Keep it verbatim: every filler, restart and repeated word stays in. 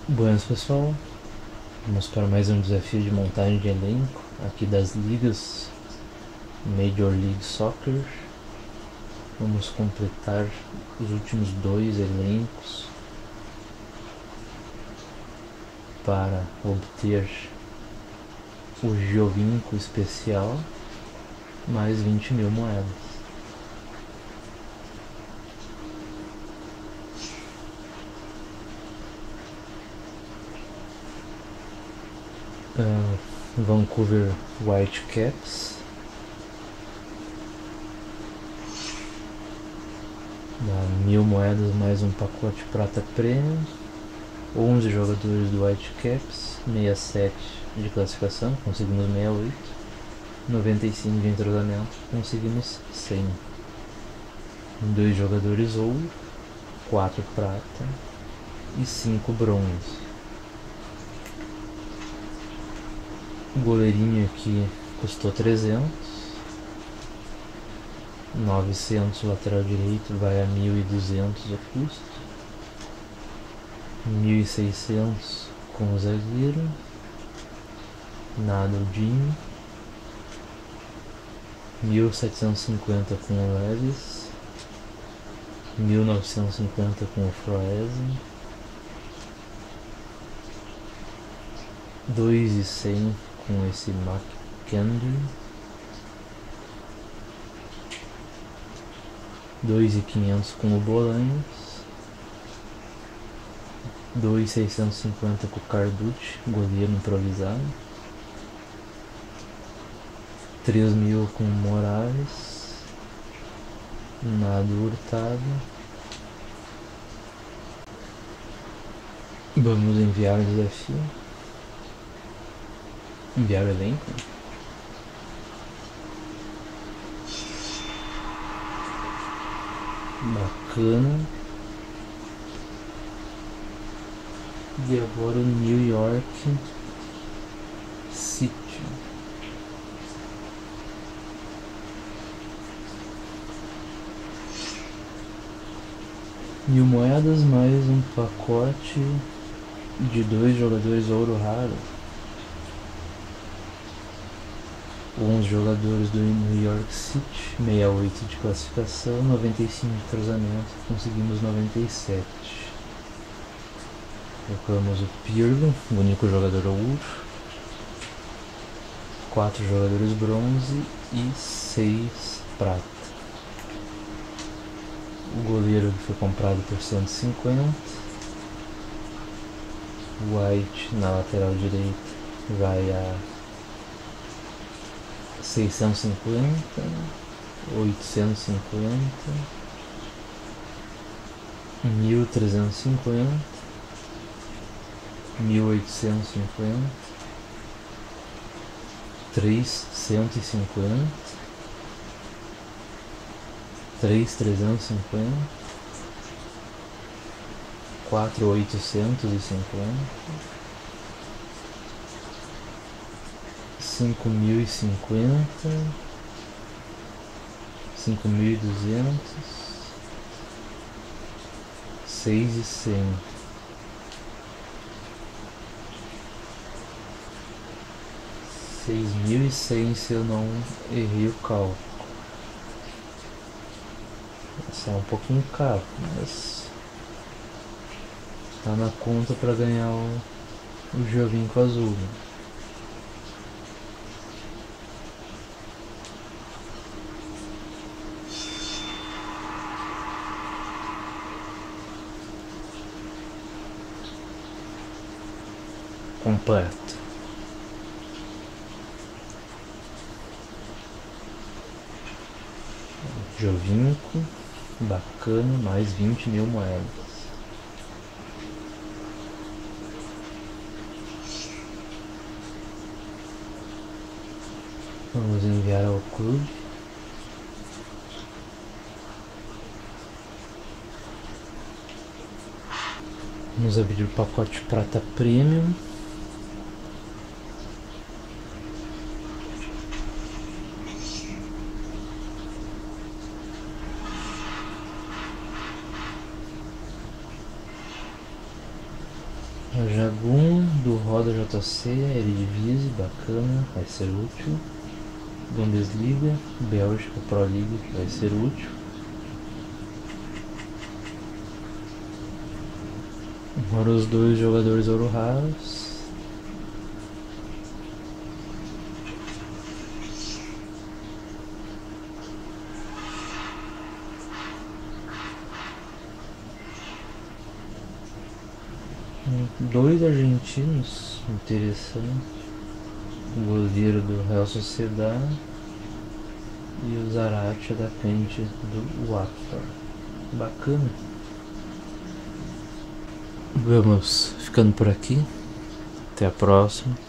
Buenas pessoal, vamos para mais um desafio de montagem de elenco aqui das ligas Major League Soccer. Vamos completar os últimos dois elencos para obter o Giovinco especial mais vinte mil moedas. Uh, Vancouver Whitecaps, dá mil moedas mais um pacote prata premium, onze jogadores do Whitecaps, sessenta e sete de classificação, conseguimos sessenta e oito, noventa e cinco de entrosamento, conseguimos cem, dois jogadores ouro, quatro prata e cinco bronze. O goleirinho aqui custou trezentos, novecentos lateral direito vai a mil e duzentos o custo, mil e seiscentos com o zagueiro, Naldinho, mil setecentos e cinquenta com o Leves, mil novecentos e cinquenta com o Froese, dois mil e cem com esse McKendry, dois mil e quinhentos com o Bolanhos, dois mil seiscentos e cinquenta com o Carducci, goleiro improvisado, três mil com o Morales, nada Hurtado. Vamos enviar o desafio. Enviar o elenco. Bacana. E agora o New York City. Mil moedas mais um pacote de dois jogadores ouro raro. onze jogadores do New York City, sessenta e oito de classificação, noventa e cinco de cruzamento, conseguimos noventa e sete. Colocamos o Pirlo, o único jogador ouro, quatro jogadores bronze e seis prata. O goleiro foi comprado por cento e cinquenta, White na lateral direita vai a seiscentos e cinquenta, oitocentos e cinquenta, mil trezentos e cinquenta, mil oitocentos e cinquenta, trezentos e cinquenta, três mil trezentos e cinquenta, quatro mil oitocentos e cinquenta, cinco mil e cinquenta, cinco mil e duzentos, seis mil e cem, seis mil e cem se eu não errei o cálculo. Essa é um pouquinho caro, mas tá na conta para ganhar o, o Giovinco azul. Né? Completo. Giovinco, bacana, mais vinte mil moedas. Vamos enviar ao clube. Vamos abrir o pacote prata premium. Jagum do Roda J C, Eredivisie, bacana, vai ser útil. Bundesliga, Bélgica, Pro League, vai ser útil. Agora os dois jogadores ouro raros. Dois argentinos, interessante. O goleiro do Real Sociedad e o Zarate, atacante do Watford. Bacana. Vamos ficando por aqui. Até a próxima.